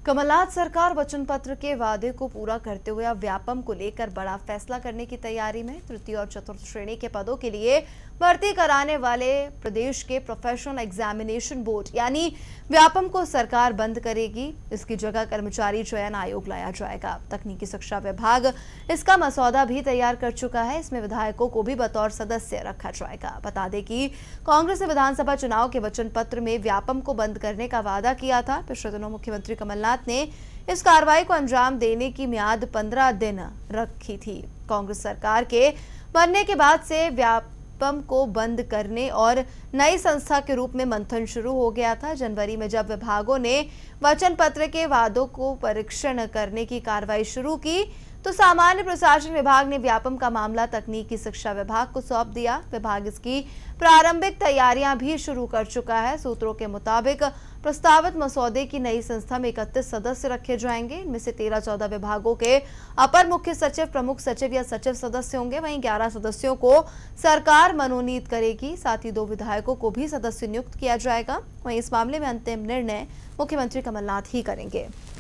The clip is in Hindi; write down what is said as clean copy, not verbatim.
कमलनाथ सरकार वचन पत्र के वादे को पूरा करते हुए अब व्यापम को लेकर बड़ा फैसला करने की तैयारी में। तृतीय और चतुर्थ श्रेणी के पदों के लिए भर्ती कराने वाले प्रदेश के प्रोफेशनल एग्जामिनेशन बोर्ड यानी व्यापम को सरकार बंद करेगी। इसकी जगह कर्मचारी चयन आयोग लाया जाएगा। तकनीकी शिक्षा विभाग इसका मसौदा भी तैयार कर चुका है। इसमें विधायकों को भी बतौर सदस्य रखा जाएगा। बता दें कि कांग्रेस ने विधानसभा चुनाव के वचन पत्र में व्यापम को बंद करने का वादा किया था। पिछले दिनों मुख्यमंत्री कमलनाथ ने इस कार्रवाई को अंजाम देने की मियाद 15 दिन रखी थी। कांग्रेस सरकार के बनने के बाद से व्यापम को बंद करने और नई संस्था के रूप में मंथन शुरू हो गया था। जनवरी में जब विभागों ने वचन पत्र के वादों को परीक्षण करने की कार्रवाई शुरू की तो सामान्य प्रशासन विभाग ने व्यापम का मामला तकनीकी शिक्षा विभाग को सौंप दिया। विभाग इसकी प्रारंभिक तैयारियां भी शुरू कर चुका है। सूत्रों के मुताबिक प्रस्तावित मसौदे की नई संस्था में 31 सदस्य रखे जाएंगे। इनमें से 13-14 विभागों के अपर मुख्य सचिव, प्रमुख सचिव या सचिव सदस्य होंगे। वहीं 11 सदस्यों को सरकार मनोनीत करेगी। साथ ही 2 विधायकों को भी सदस्य नियुक्त किया जाएगा। वहीं इस मामले में अंतिम निर्णय मुख्यमंत्री कमलनाथ ही करेंगे।